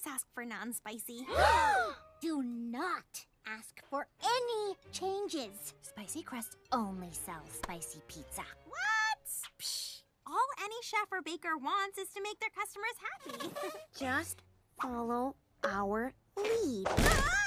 ask for non-spicy. Do not ask for any changes. Spicy Crust only sells spicy pizza. What? Psh, all any chef or baker wants is to make their customers happy. Just follow our lead. Ah!